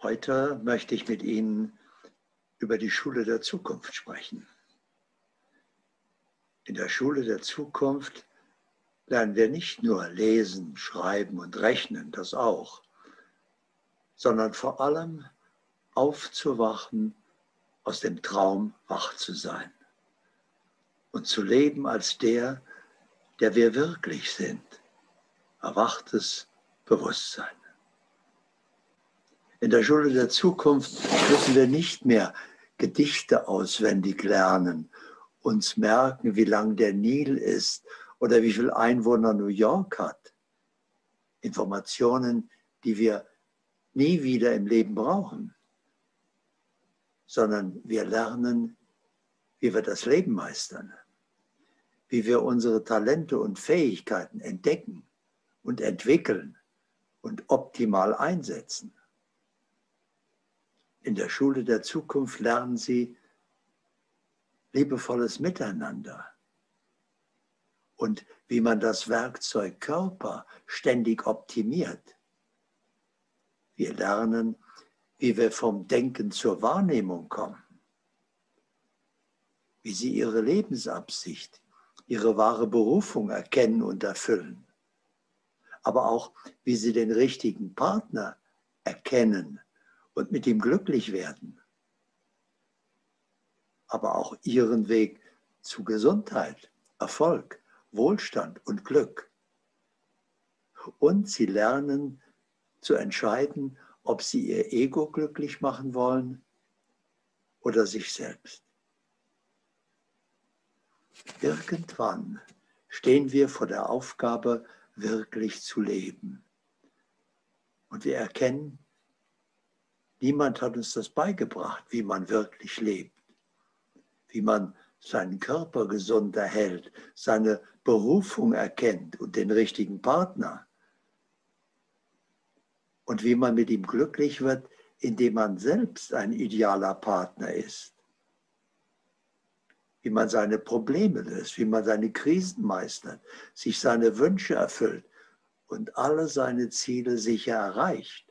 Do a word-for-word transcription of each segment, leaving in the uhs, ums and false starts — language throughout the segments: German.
Heute möchte ich mit Ihnen über die Schule der Zukunft sprechen. In der Schule der Zukunft lernen wir nicht nur lesen, schreiben und rechnen, das auch, sondern vor allem aufzuwachen, aus dem Traum wach zu sein und zu leben als der, der wir wirklich sind, erwachtes Bewusstsein. In der Schule der Zukunft müssen wir nicht mehr Gedichte auswendig lernen, uns merken, wie lang der Nil ist oder wie viele Einwohner New York hat. Informationen, die wir nie wieder im Leben brauchen, sondern wir lernen, wie wir das Leben meistern, wie wir unsere Talente und Fähigkeiten entdecken und entwickeln und optimal einsetzen. In der Schule der Zukunft lernen Sie liebevolles Miteinander und wie man das Werkzeug Körper ständig optimiert. Wir lernen, wie wir vom Denken zur Wahrnehmung kommen, wie Sie Ihre Lebensabsicht, Ihre wahre Berufung erkennen und erfüllen, aber auch, wie Sie den richtigen Partner erkennen und mit ihm glücklich werden, aber auch Ihren Weg zu Gesundheit, Erfolg, Wohlstand und Glück. Und Sie lernen zu entscheiden, ob Sie Ihr Ego glücklich machen wollen oder sich selbst. Irgendwann stehen wir vor der Aufgabe, wirklich zu leben. Und wir erkennen, niemand hat uns das beigebracht, wie man wirklich lebt, wie man seinen Körper gesund erhält, seine Berufung erkennt und den richtigen Partner. Und wie man mit ihm glücklich wird, indem man selbst ein idealer Partner ist. Wie man seine Probleme löst, wie man seine Krisen meistert, sich seine Wünsche erfüllt und alle seine Ziele sicher erreicht.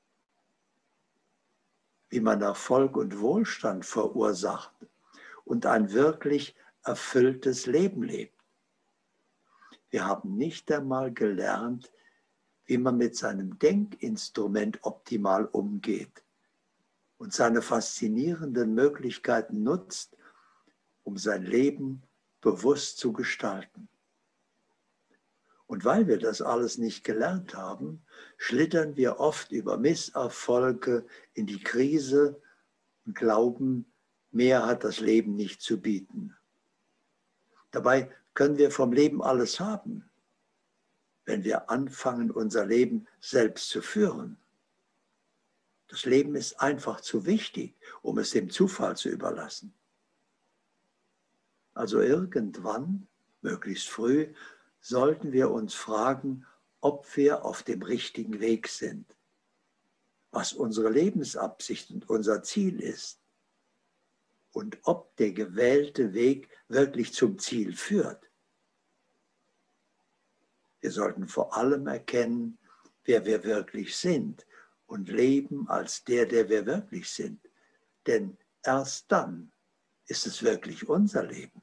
Wie man Erfolg und Wohlstand verursacht und ein wirklich erfülltes Leben lebt. Wir haben nicht einmal gelernt, wie man mit seinem Denkinstrument optimal umgeht und seine faszinierenden Möglichkeiten nutzt, um sein Leben bewusst zu gestalten. Und weil wir das alles nicht gelernt haben, schlittern wir oft über Misserfolge in die Krise und glauben, mehr hat das Leben nicht zu bieten. Dabei können wir vom Leben alles haben, wenn wir anfangen, unser Leben selbst zu führen. Das Leben ist einfach zu wichtig, um es dem Zufall zu überlassen. Also irgendwann, möglichst früh, sollten wir uns fragen, ob wir auf dem richtigen Weg sind, was unsere Lebensabsicht und unser Ziel ist und ob der gewählte Weg wirklich zum Ziel führt. Wir sollten vor allem erkennen, wer wir wirklich sind und leben als der, der wir wirklich sind. Denn erst dann ist es wirklich unser Leben.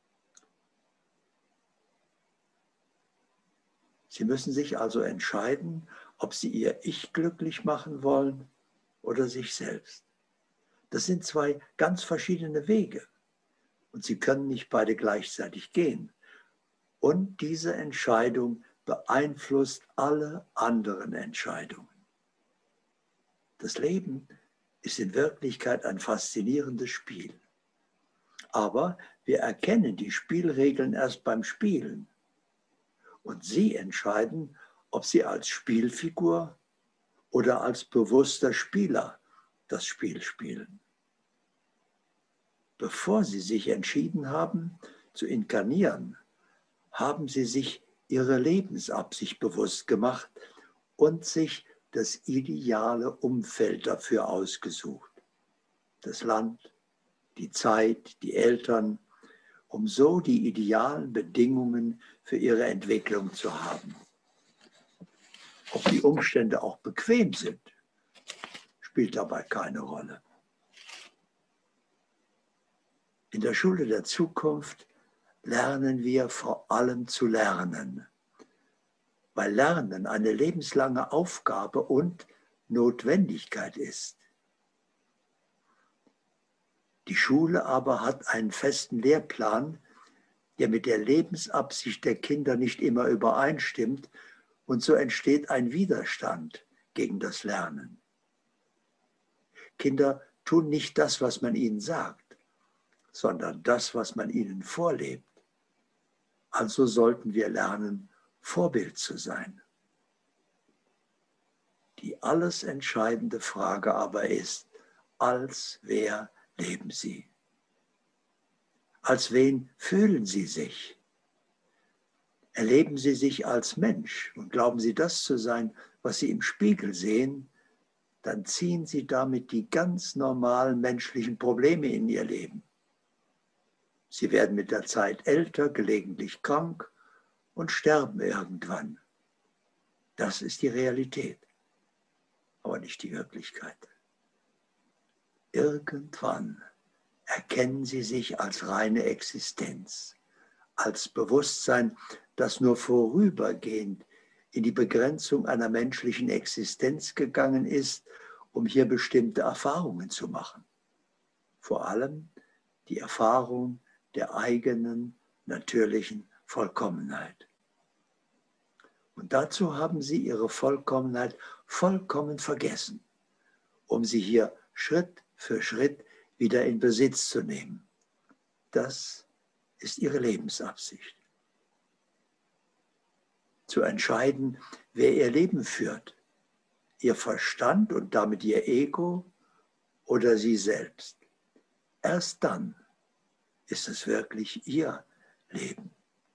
Sie müssen sich also entscheiden, ob Sie Ihr Ich glücklich machen wollen oder sich selbst. Das sind zwei ganz verschiedene Wege und Sie können nicht beide gleichzeitig gehen. Und diese Entscheidung beeinflusst alle anderen Entscheidungen. Das Leben ist in Wirklichkeit ein faszinierendes Spiel. Aber wir erkennen die Spielregeln erst beim Spielen. Und Sie entscheiden, ob Sie als Spielfigur oder als bewusster Spieler das Spiel spielen. Bevor Sie sich entschieden haben, zu inkarnieren, haben Sie sich Ihre Lebensabsicht bewusst gemacht und sich das ideale Umfeld dafür ausgesucht. Das Land, die Zeit, die Eltern, um so die idealen Bedingungen für ihre Entwicklung zu haben. Ob die Umstände auch bequem sind, spielt dabei keine Rolle. In der Schule der Zukunft lernen wir vor allem zu lernen, weil Lernen eine lebenslange Aufgabe und Notwendigkeit ist. Die Schule aber hat einen festen Lehrplan, der mit der Lebensabsicht der Kinder nicht immer übereinstimmt, und so entsteht ein Widerstand gegen das Lernen. Kinder tun nicht das, was man ihnen sagt, sondern das, was man ihnen vorlebt. Also sollten wir lernen, Vorbild zu sein. Die alles entscheidende Frage aber ist, als wer leben Sie? Als wen fühlen Sie sich? Erleben Sie sich als Mensch und glauben Sie das zu sein, was Sie im Spiegel sehen, dann ziehen Sie damit die ganz normalen menschlichen Probleme in Ihr Leben. Sie werden mit der Zeit älter, gelegentlich krank und sterben irgendwann. Das ist die Realität, aber nicht die Wirklichkeit. Irgendwann erkennen Sie sich als reine Existenz, als Bewusstsein, das nur vorübergehend in die Begrenzung einer menschlichen Existenz gegangen ist, um hier bestimmte Erfahrungen zu machen. Vor allem die Erfahrung der eigenen natürlichen Vollkommenheit. Und dazu haben Sie Ihre Vollkommenheit vollkommen vergessen, um sie hier Schritt für Schritt wieder in Besitz zu nehmen. Das ist Ihre Lebensabsicht. Zu entscheiden, wer Ihr Leben führt, Ihr Verstand und damit Ihr Ego oder Sie selbst. Erst dann ist es wirklich Ihr Leben.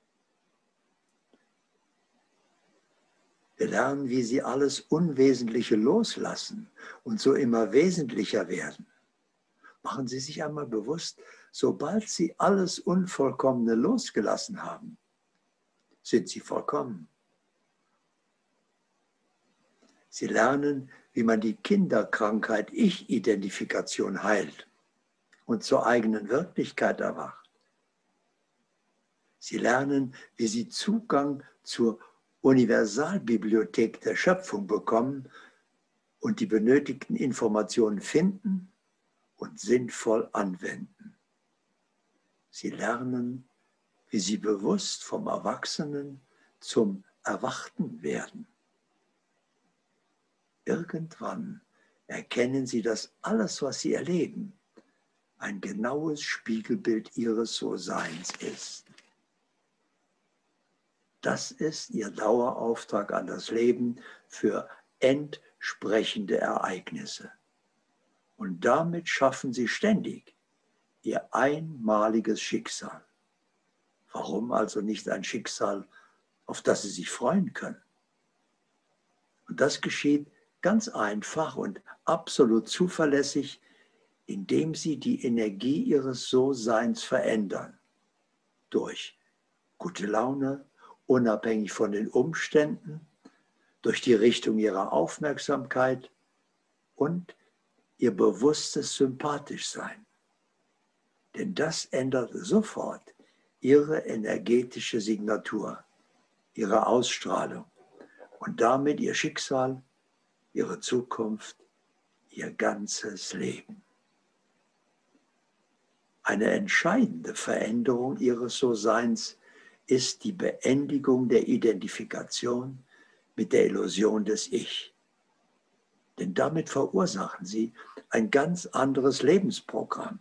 Wir lernen, wie Sie alles Unwesentliche loslassen und so immer wesentlicher werden. Machen Sie sich einmal bewusst, sobald Sie alles Unvollkommene losgelassen haben, sind Sie vollkommen. Sie lernen, wie man die Kinderkrankheit Ich-Identifikation heilt und zur eigenen Wirklichkeit erwacht. Sie lernen, wie Sie Zugang zur Universalbibliothek der Schöpfung bekommen und die benötigten Informationen finden und sinnvoll anwenden. Sie lernen, wie Sie bewusst vom Erwachsenen zum Erwachten werden. Irgendwann erkennen Sie, dass alles, was Sie erleben, ein genaues Spiegelbild Ihres So-Seins ist. Das ist Ihr Dauerauftrag an das Leben für entsprechende Ereignisse. Und damit schaffen Sie ständig Ihr einmaliges Schicksal. Warum also nicht ein Schicksal, auf das Sie sich freuen können? Und das geschieht ganz einfach und absolut zuverlässig, indem Sie die Energie Ihres So-Seins verändern. Durch gute Laune, unabhängig von den Umständen, durch die Richtung Ihrer Aufmerksamkeit und Ihr bewusstes Sympathischsein. Denn das ändert sofort Ihre energetische Signatur, Ihre Ausstrahlung und damit Ihr Schicksal, Ihre Zukunft, Ihr ganzes Leben. Eine entscheidende Veränderung Ihres So-Seins ist die Beendigung der Identifikation mit der Illusion des Ich. Denn damit verursachen Sie ein ganz anderes Lebensprogramm.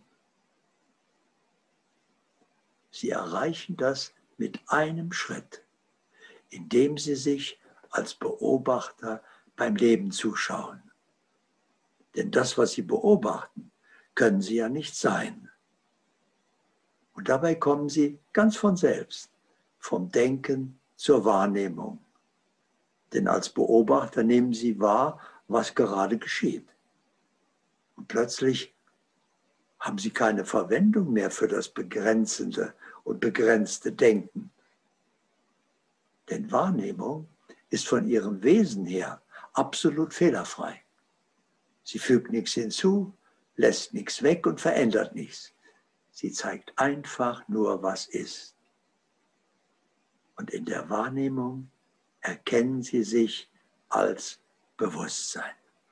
Sie erreichen das mit einem Schritt, indem Sie sich als Beobachter beim Leben zuschauen. Denn das, was Sie beobachten, können Sie ja nicht sein. Und dabei kommen Sie ganz von selbst vom Denken zur Wahrnehmung. Denn als Beobachter nehmen Sie wahr, was gerade geschieht. Und plötzlich haben Sie keine Verwendung mehr für das begrenzende und begrenzte Denken. Denn Wahrnehmung ist von ihrem Wesen her absolut fehlerfrei. Sie fügt nichts hinzu, lässt nichts weg und verändert nichts. Sie zeigt einfach nur, was ist. Und in der Wahrnehmung erkennen Sie sich als Bewusstsein.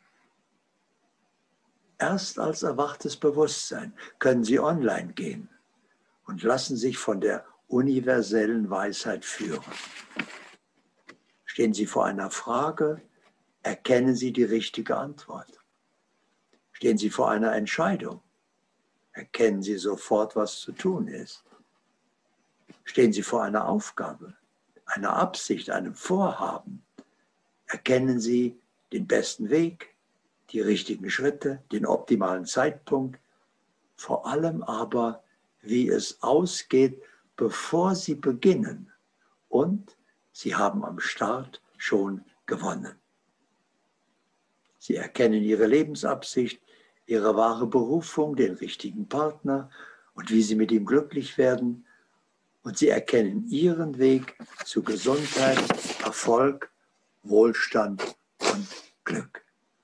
Erst als erwachtes Bewusstsein können Sie online gehen und lassen sich von der universellen Weisheit führen. Stehen Sie vor einer Frage, erkennen Sie die richtige Antwort. Stehen Sie vor einer Entscheidung, erkennen Sie sofort, was zu tun ist. Stehen Sie vor einer Aufgabe, einer Absicht, einem Vorhaben, erkennen Sie den besten Weg, die richtigen Schritte, den optimalen Zeitpunkt, vor allem aber, wie es ausgeht, bevor Sie beginnen. Und Sie haben am Start schon gewonnen. Sie erkennen Ihre Lebensabsicht, Ihre wahre Berufung, den richtigen Partner und wie Sie mit ihm glücklich werden. Und Sie erkennen Ihren Weg zu Gesundheit, Erfolg, Wohlstand und Glück.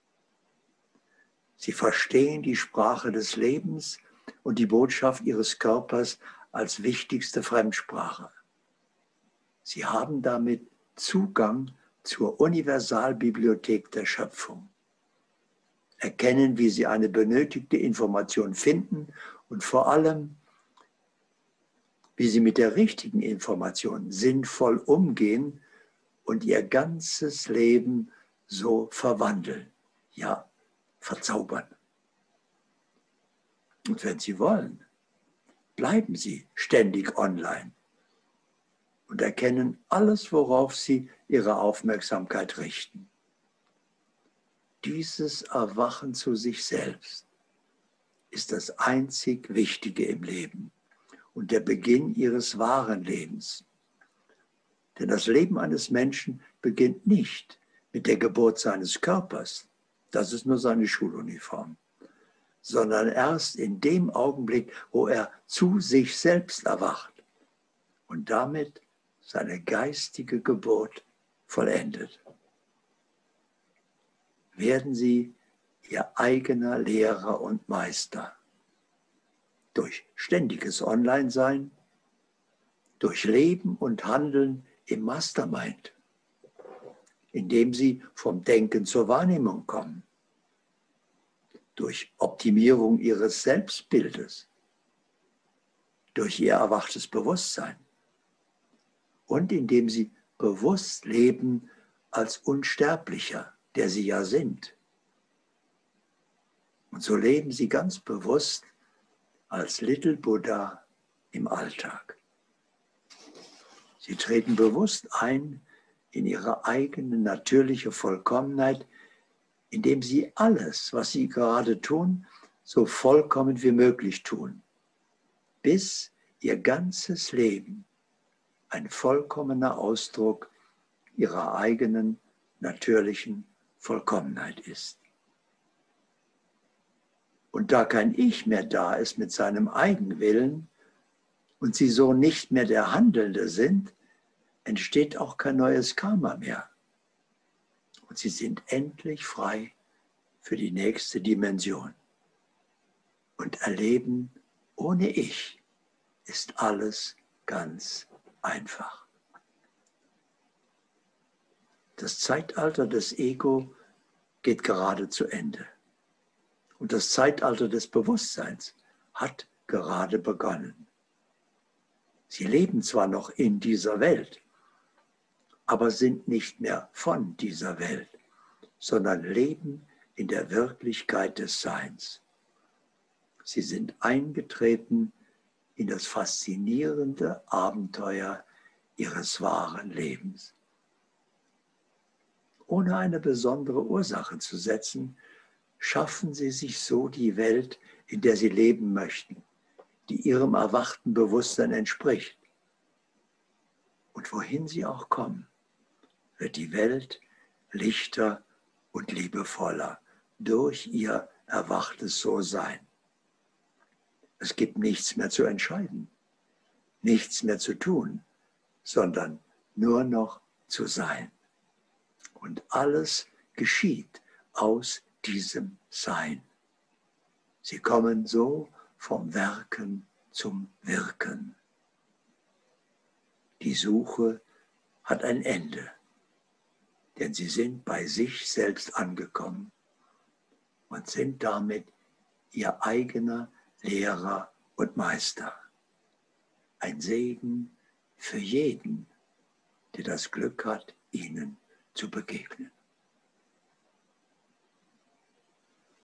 Sie verstehen die Sprache des Lebens und die Botschaft Ihres Körpers als wichtigste Fremdsprache. Sie haben damit Zugang zur Universalbibliothek der Schöpfung. Erkennen, wie Sie eine benötigte Information finden und vor allem, wie Sie mit der richtigen Information sinnvoll umgehen und Ihr ganzes Leben so verwandeln, ja, verzaubern. Und wenn Sie wollen, bleiben Sie ständig online und erkennen alles, worauf Sie Ihre Aufmerksamkeit richten. Dieses Erwachen zu sich selbst ist das einzig Wichtige im Leben und der Beginn Ihres wahren Lebens. Denn das Leben eines Menschen beginnt nicht mit der Geburt seines Körpers, das ist nur seine Schuluniform, sondern erst in dem Augenblick, wo er zu sich selbst erwacht und damit seine geistige Geburt vollendet. Werden Sie Ihr eigener Lehrer und Meister. Durch ständiges Online-Sein, durch Leben und Handeln im Mastermind, indem Sie vom Denken zur Wahrnehmung kommen, durch Optimierung Ihres Selbstbildes, durch Ihr erwachtes Bewusstsein und indem Sie bewusst leben als Unsterblicher, der Sie ja sind. Und so leben Sie ganz bewusst als Little Buddha im Alltag. Sie treten bewusst ein in Ihre eigene natürliche Vollkommenheit, indem Sie alles, was Sie gerade tun, so vollkommen wie möglich tun, bis Ihr ganzes Leben ein vollkommener Ausdruck Ihrer eigenen natürlichen Vollkommenheit ist. Und da kein Ich mehr da ist mit seinem Eigenwillen und Sie so nicht mehr der Handelnde sind, entsteht auch kein neues Karma mehr. Und Sie sind endlich frei für die nächste Dimension und erleben, ohne Ich ist alles ganz einfach. Das Zeitalter des Ego geht gerade zu Ende. Und das Zeitalter des Bewusstseins hat gerade begonnen. Sie leben zwar noch in dieser Welt, aber sind nicht mehr von dieser Welt, sondern leben in der Wirklichkeit des Seins. Sie sind eingetreten in das faszinierende Abenteuer ihres wahren Lebens. Ohne eine besondere Ursache zu setzen, schaffen Sie sich so die Welt, in der Sie leben möchten, die Ihrem erwachten Bewusstsein entspricht. Und wohin Sie auch kommen, wird die Welt lichter und liebevoller durch Ihr erwachtes So-Sein. Es gibt nichts mehr zu entscheiden, nichts mehr zu tun, sondern nur noch zu sein. Und alles geschieht aus diesem Sein. Sie kommen so vom Werken zum Wirken. Die Suche hat ein Ende, denn sie sind bei sich selbst angekommen und sind damit ihr eigener Lehrer und Meister. Ein Segen für jeden, der das Glück hat, ihnen zu begegnen.